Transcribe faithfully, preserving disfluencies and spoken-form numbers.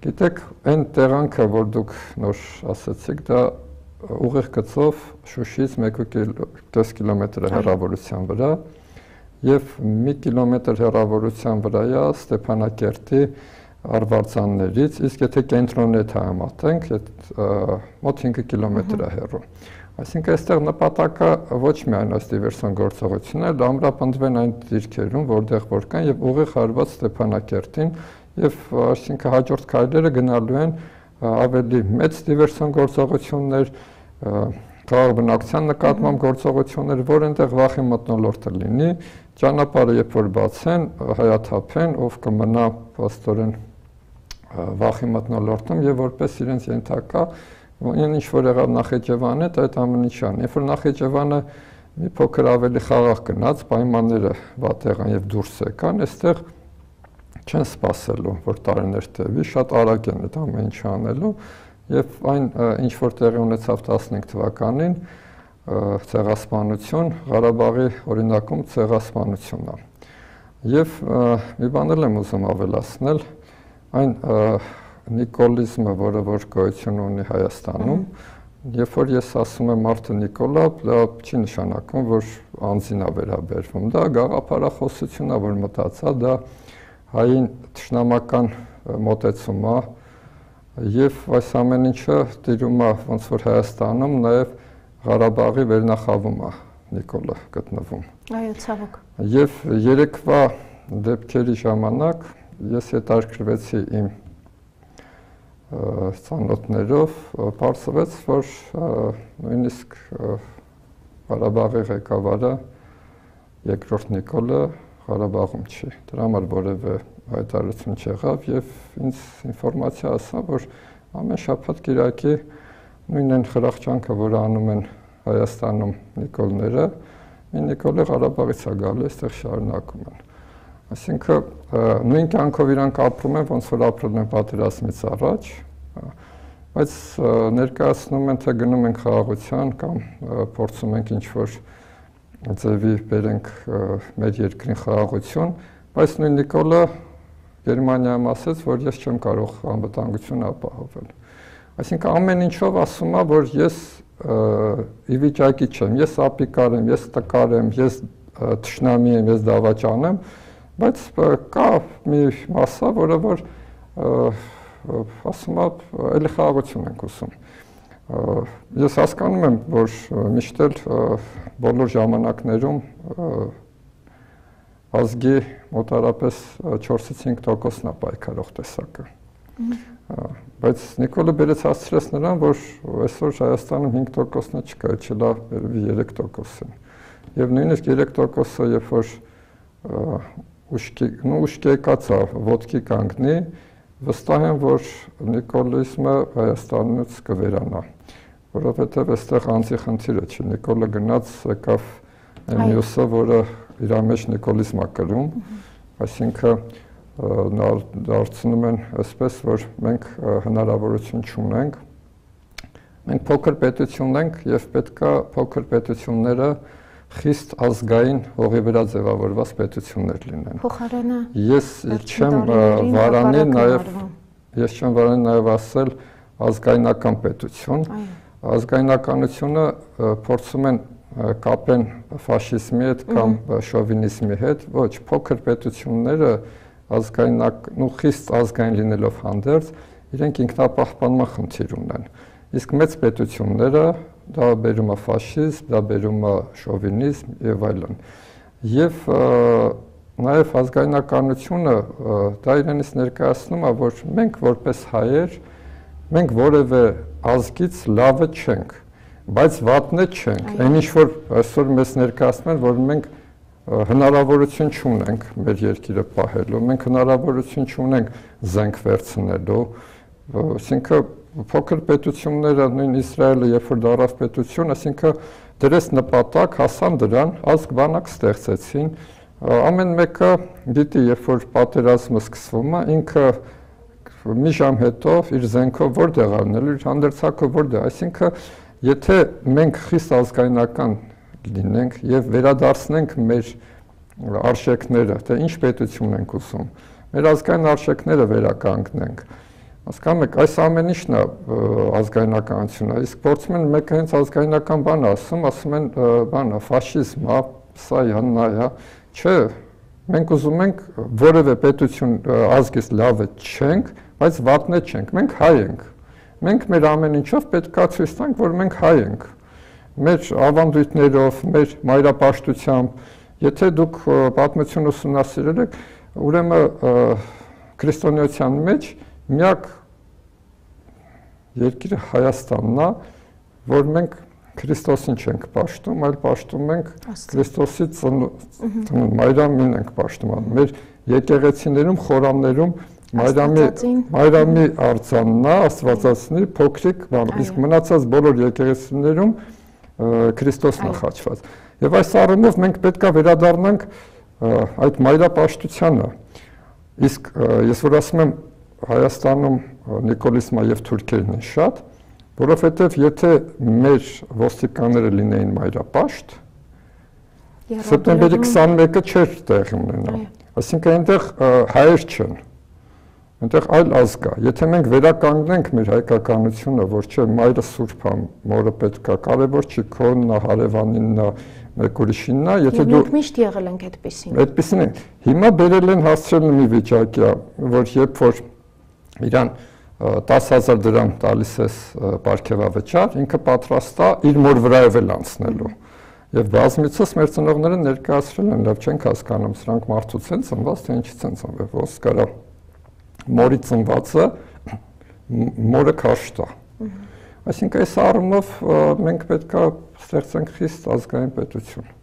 Գիտեք, այն տեղանքը, որ դուք նոր ասացիք, դա ուղիղ գծով Շուշից մեկ կիլոմետր հեռավորության վրա եւ մի կիլոմետր հեռավորության վրա է Ստեփանակերտի Արվարձաններից, իսկ եթե կենտրոնի հետ համատենք, մոտ հինգ կիլոմետր է հեռու։ Այսինքն այստեղ նպատակը ոչ միայն այս դիվերսիոն գործողություններ, դա ամրապնդվեն այն դիրքերում, որտեղ որ կան եւ ուղիղ հարված Ստեփանակերտին եւ այսինքն հաջորդ քայլերը գնալու են ավելի մեծ դիվերսիոն գործողություններ, քաղաք բնակչության նկատմամբ գործողություններ, որ այնտեղ վախի մթնոլորտը լինի, ճանապարհը երբ որ բացեն, հայաթափեն, ով կմնա փաստորեն վախի մթնոլորտում եւ որպես իրենց ենթակա Այն ինչ որ եղավ Նախիջևանը, դա այդ ամեն ինչն է։ Երբ որ Նախիջևանը մի փոքր ավելի խաղաղ գնաց, պայմանները վատ եղան եւ դուրս եկան, այստեղ չեն սпасելու, որ տարիներ տևի, շատ արագ են այդ ամեն ինչը անելու եւ այն ինչ որ տեղի ունեցավ տասնհինգ թվականին, ցեղասպանություն, Ղարաբաղի օրինակում ցեղասպանությունն է։ Եվ մի բան եմ ուզում ավելացնել, այն Նիկոլիզմը, որը որ գոյություն ունի Հայաստանում, երբ որ ես ասում եմ մարդը Նիկոլա, դա չի նշանակում, որ անձին է վերաբերվում, դա գաղափարախոսություն է, որ մտածա, դա հային թշնամական մոտեցում է, եւ այս ամեն ինչը տիրում է ոնց որ Հայաստանում, նաեւ Ղարաբաղի վերնախավում է Նիկոլը գտնվում։ Այո, ցավոք։ Եվ երեկվա դեպքերի ժամանակ ես հետաքրքրվեցի իմ ծանոթներով, պարզվեց, որ նույնիսկ Ղարաբաղի ղեկավարը երկրորդ Նիկոլը Ղարաբաղում չի։ Դրա համար որևէ հայտարարություն չեղավ եւ ինձ ինֆորմացիա ասա, որ ամեն շաբաթ կիրակի նույն այն խրախճանքը, որ անում են Հայաստանում Նիկոլները, մի Նիկոլը Ղարաբաղից է գալու, այստեղ շարունակում են։ Այսինքն նույն կյանքով իրանք ապրում են, ոնց որ ապրել են պատերազմից առաջ, բայց ներկայացնում են, թե գնում են խաղաղության կամ փորձում ենք ինչ-որ ձևի բերենք մեր երկրին խաղաղություն, բայց նույն Նիկոլը Գերմանիայում ասաց, որ ես չեմ կարող անվտանգություն ապահովել։ Այսինքն ամեն ինչով ասում է, որ ես ի վիճակի չեմ, ես ապիկար եմ, ես տկար եմ, ես թշնամի եմ, ես դավաճան եմ, բայց կա մի մասա, որը որ ասում է, էլի խաղաղություն ենք ուզում։ Ես հասկանում եմ, որ միշտ էլ բոլոր ժամանակներում ազգի մոտարապես չորսից հինգ տոկոսն է պայքարող տեսակը։ Բայց Նիկոլը բերեց հասցրեց նրան, որ այսօր Հայաստանում հինգ տոկոսն չկա, չլա երեք տոկոս են։ Եվ նույնիսկ երեք տոկոսը, երբ որ ուշքի, նու ուշքի եկած է, ոտքի կանգնի, վստահ եմ, որ Նիկոլիզմը Հայաստանից կվերանա, որովհետև այստեղ անձի խնդիրը չի, Նիկոլը գնաց եկավ այն մյուսը, որը իր մեջ Նիկոլիզմ է կրում, այսինքն դարձնում են այսպես, որ մենք հնարավորություն չունենք, մենք փոքր պետություն ենք եւ պետքա փոքր պետությունները խիստ ազգային հողի վրա ձևավորված պետություններ լինեն։ Փոխարենը ես չեմ վարանի նաեւ ես չեմ վարանի նաեւ ասել ազգայնական պետություն, ազգայնականությունը փորձում են կապեն ֆաշիզմի հետ կամ շովինիզմի հետ, ոչ, փոքր պետությունները ազգայնական ու խիստ ազգային լինելով հանդերձ, իրենք ինքնապահպանման խնդիր ունեն։ Իսկ մեծ պետությունները դա բերում է ֆաշիզմ, դա բերում է շովինիզմ եւ այլն։ Եվ նաեւ ազգայնականությունը դա իրենից ներկայացնում է, որ մենք որպես հայեր, մենք որևէ ազգից լավը չենք, բայց վատն չենք։ Այն ինչ որ այսօր մեզ ներկայացնում են, որ մենք հնարավորություն չունենք մեր երկիրը պահելու, մենք հնարավորություն չունենք զենք վերցնելու, այսինքն փոքր պետությունները, նույն Իսրայելը, երբ որ դարավ պետություն, այսինքն դրեց նպատակ, հասան դրան, ազգ բանակ ստեղծեցին, ամեն մեկը գիտի, երբ որ պատերազմը սկսվում է, ինքը մի ժամ հետո իր զենքով որտեղ առնելու, իր հանդերձակով որտեղ, այսինքն եթե մենք խիստ ազգայնական լինենք եւ վերադարձնենք մեր արժեքները, թե ինչ պետություն ենք ուզում, մեր ազգային արժեքները վերականգնենք, Հասկանում եք, այս ամեն ինչն է ազգայնականությունը, իսկ փորձում են մեկը հենց ազգայնական բան ասում, ասում են բանը ֆաշիզմ, հա, սա է, նա է, չէ, մենք ուզում ենք որևէ պետություն ազգից լավը չենք, բայց վատն չենք, մենք հայ ենք, մենք մեր ամեն ինչով պետք է ցույց տանք, որ մենք հայ ենք, մեր ավանդույթներով, մեր մայրապաշտությամբ, եթե դուք պատմություն ուսումնասիրել եք, ուրեմն քրիստոնեության մեջ միակ երկիրը Հայաստանն է, որ մենք Քրիստոսին չենք պաշտում, այլ պաշտում ենք Քրիստոսի ծնունդ, Մարիամին ենք պաշտում, մեր եկեղեցիներում, խորաններում Մարիամի արձանն է, Աստվածածնի փոքրիկ բան, իսկ մնացած բոլոր եկեղեցիներում Քրիստոսն է խաչված։ Եվ այս առումով մենք պետք է վերադառնանք այդ մայրապաշտությանը։ Իսկ ես որ ասում եմ Հայաստանում նիկոլիզմը եւ թուրքերն են շատ, որովհետեւ եթե մեր ոստիկանները լինեին մայրապաշտ, սեպտեմբերի քսանմեկը չէր տեղի ունենա։ Այսինքն այնտեղ հայեր չեն, այնտեղ այլ ազգ է։ Եթե մենք վերականգնենք մեր հայկականությունը, որ չէ մայրը սուրբ է, մորը պետք է, կարևոր չի քոնն է, հարևանինն է, մեկ ուրիշինն է, եթե դու միշտ եղել ենք այդպեսին։ Այդպեսին են։ Հիմա բերել են հասցրել մի վիճակի, որ երբ որ իրան տասը հազար դրամ տալիս ես պարգևավճար, ինքը պատրաստ է իր մոր վրայով էլ անցնելու։ Եվ բազմիցս մեր ծնողները ներկայացրել են, լավ չենք հասկանում, սրանք մարդուց են ծնված, թե ինչից են ծնվել, ոնց կարա մորի ծնվածը մորը քաշտ է։ Այսինքն այս առումով մենք պետք է ստեղծենք խիստ ազգային պետություն։